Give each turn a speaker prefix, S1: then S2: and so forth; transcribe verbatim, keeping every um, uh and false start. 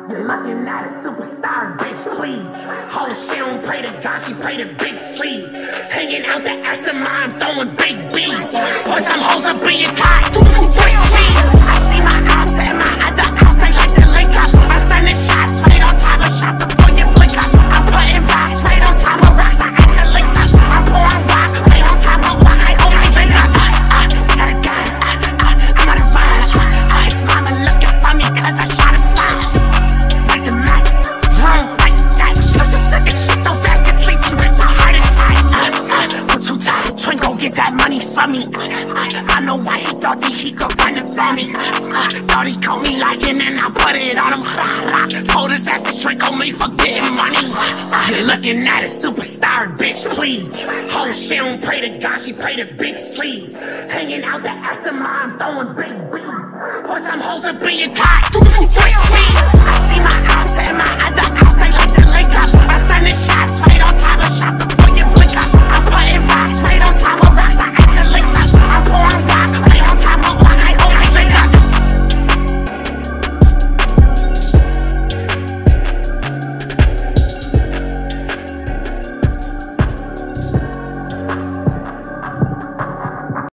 S1: You're looking at a superstar, bitch, please. Oh, she don't pray to God, she pray to big sleeves. Hanging out the asster, I'm throwing big B's. Put some hoes up in your car, Swiss cheese. I see my arms and my other arms, they like to link up. I'm sending shots right on top of shots before you blink up. I'm putting rocks right on top of rocks, I act the links up. I'm pouring rock right on top of rock, I own my drink up. Uh, uh, got a gun, uh, uh, I'm on a run. Uh, uh, his mama looking for me cause I shot him fine. Get that money from me. I, I know why he thought that he could run it for me. Uh, thought he called me liking and I put it on him. Told his ass to drink on me for getting money. Uh, you're looking at a superstar, bitch, please. Oh, she don't pray to God, she pray to big sleeves. Hanging out the asster, I'm throwing big bees. Put some hoes up in your car, Swiss cheese.